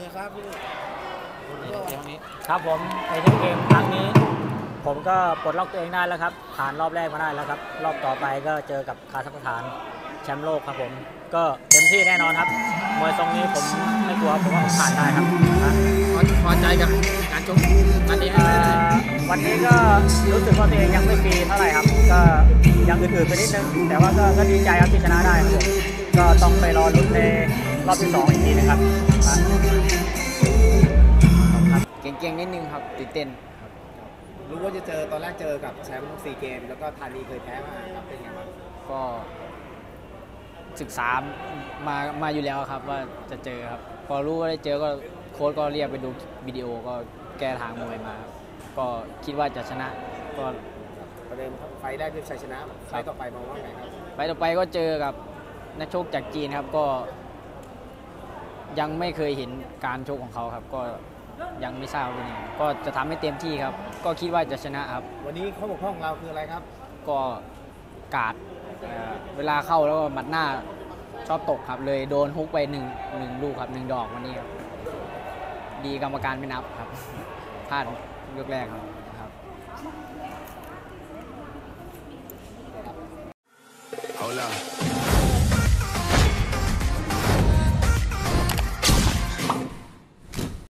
ครับพี่ครับผมในที่เกมครั้งนี้ผมก็ปลดล็อกตัวเองได้แล้วครับผ่านรอบแรกมาได้แล้วครับรอบต่อไปก็เจอกับคาซัคสถานแชมป์โลกครับผมก็เต็มที่แน่นอนครับมวยทรงนี้ผมไม่กลัวผมว่าผมผ่านได้ครับพอใจกับการชกวันนี้วันนี้ก็รู้สึกว่าตัวเองยังไม่ฟรีเท่าไหร่ครับก็ยังอื่นๆไปนิดนึงแต่ว่าก็ดีใจครับที่ชนะได้ครับผมก็ต้องไปรอลุ้นในรอบที่2อีกทีนึงครับเก่งๆนิดนึงครับตื่นเต้นรู้ว่าจะเจอตอนแรกเจอกับแชมป์4 เกมแล้วก็ธานีเคยแพ้มาครับเป็นไงบ้างก็ศึกษามาอยู่แล้วครับว่าจะเจอครับพอรู้ว่าได้เจอก็โค้ชก็เรียกไปดูวิดีโอก็แก้ทางมวยมาก็คิดว่าจะชนะก็ประเด็นไฟแรกคือชัยชนะไฟต่อไปมองว่าไงครับไฟต่อไปก็เจอกับนักชกจากจีนครับก็ยังไม่เคยเห็นการชกของเขาครับก็ยังไม่ทราบเป็นยังไงก็จะทำให้เต็มที่ครับก็คิดว่าจะชนะครับวันนี้ข้อบกพร่องของเราคืออะไรครับก็กาดเวลาเข้าแล้วก็หมัดหน้าชอบตกครับเลยโดนฮุกไปหนึ่งลูกครับ1 ดอกวันนี้ครับดีกรรมการไม่นับครับพลาดยกแรกครับ Hola